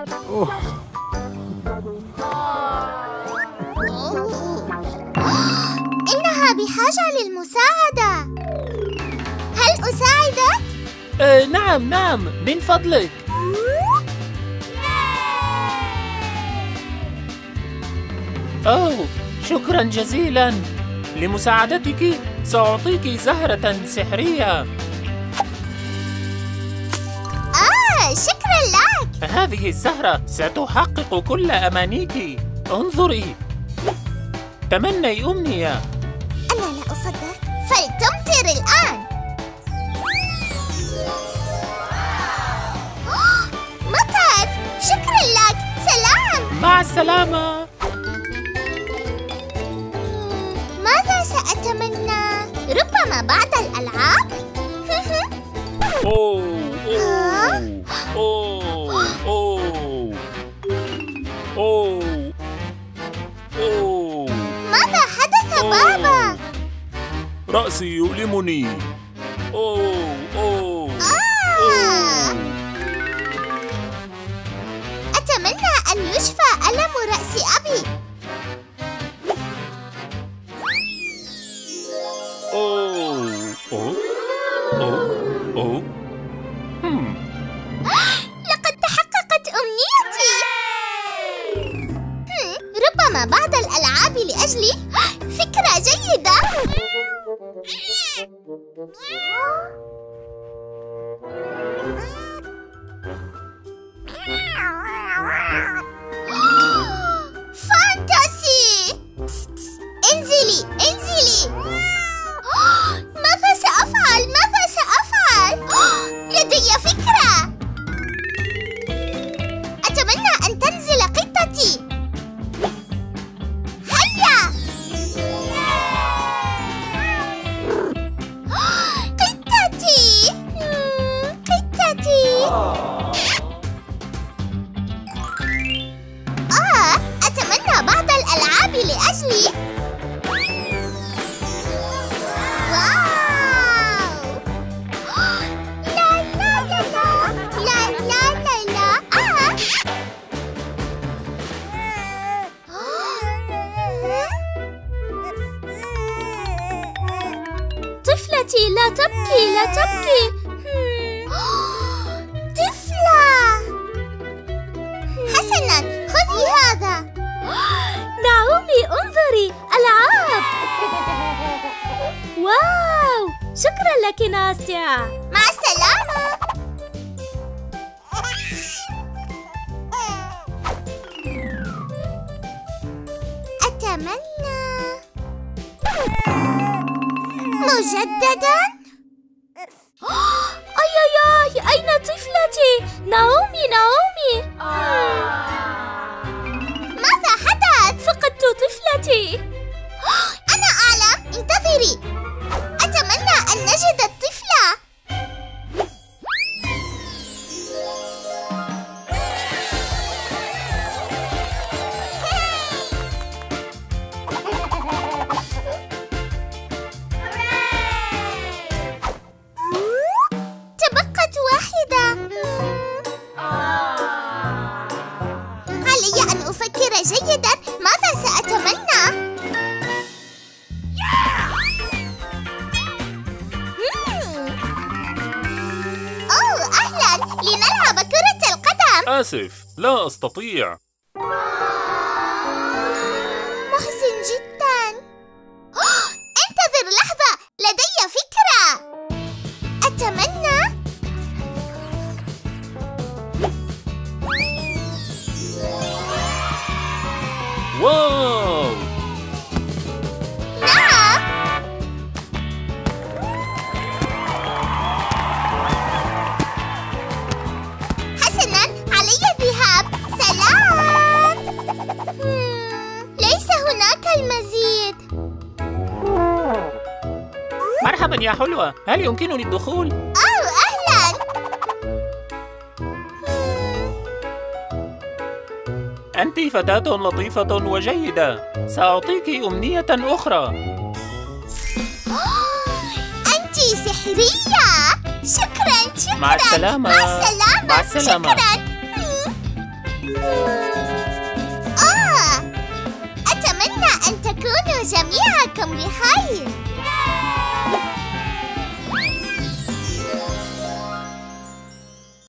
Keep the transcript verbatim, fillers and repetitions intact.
أوه. إنها بحاجة للمساعدة. هل أساعدك؟ آه نعم نعم من فضلك. أوه شكرا جزيلا لمساعدتك. سأعطيك زهرة سحرية. آه شكرا لك. هذه الزهرة ستحقق كل أمانيك. انظري، تمني أمنية. أنا لا أصدق. فلتمطر الآن. مطر. شكرا لك. سلام. مع السلامة. ماذا سأتمنى؟ ربما بعض الألعاب؟ أوه أوه أوه أوه أوه أوه. ماذا حدث بابا؟ رأسي يؤلمني. أوه أوه آه. أتمنى أن يشفى ألم رأس أبي. أوه أوه أوه أوه. هم. لقد تحققت أمنيتي. هم، ربما بعض الألعاب لأجلي. فكرة جيدة. فانتاسي. انزلي انزلي. ماذا سأفعل؟ ماذا سأفعل؟ لدي فكرة. أتمنى أن تنزل قطتي. هيا. قطتي. قطتي. آه أتمنى بعض الألعاب لأجلي. طفلتي لا تبكي لا تبكي. طفلة. حسناً خذي هذا. نعومي انظري ألعاب. واو شكراً لك ناستيا. مع السلامة. أتمنى مجدداً. أي أي أي أين طفلتي؟ نعومي نعومي. ماذا حدث؟ فقدت طفلتي. أنا أعلم. انتظري. أتمنى أن نجد الطفلة. تبقت واحدة. علي أن أفكر جيداً. ماذا سأتمنى؟ أوه أهلاً. لنلعب كرة القدم. آسف لا أستطيع. محزن جداً. انتظر لحظة. لدي فكرة. أتمنى واو. نعم. حسناً علي الذهاب. سلام. مم، ليس هناك المزيد. مرحبا يا حلوة، هل يمكنني الدخول؟ أوه أهلاً. أنت فتاة لطيفة وجيدة. سأعطيك أمنية أخرى. أنت سحرية. شكراً شكراً. مع السلامة. مع السلامة. مع السلامة. شكراً. جميعكم بخير.